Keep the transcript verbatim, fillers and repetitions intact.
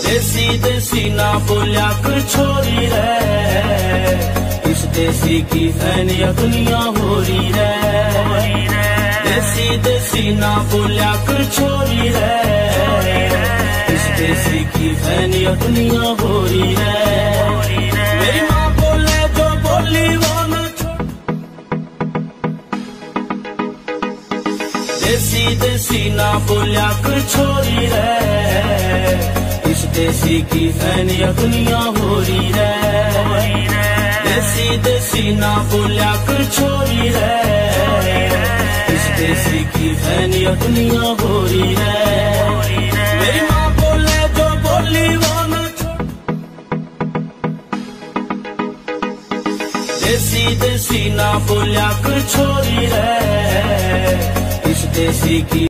देसी देसी ना बोलिया कर छोरी रे, इस देसी की फैनिया दुनिया हो रही रे। देसी देसी ना बोलिया कर छोरी रे, इस देसी की फैनिया दुनिया हो रही रे। मेरी माँ बोले जो बोली वो ना छोड़, देसी देसी ना बोलिया कर छोरी रे, इस देसी की फैनिया दुनिया हो रही रे। देसी देसी ना बोलिया कर छोरी रे, इस देसी की फैनिया दुनिया हो रही रे। मेरी माँ बोले जो बोली वो ना छोड़, देसी देसी ना बोलिया कर छोरी रे, इस देसी की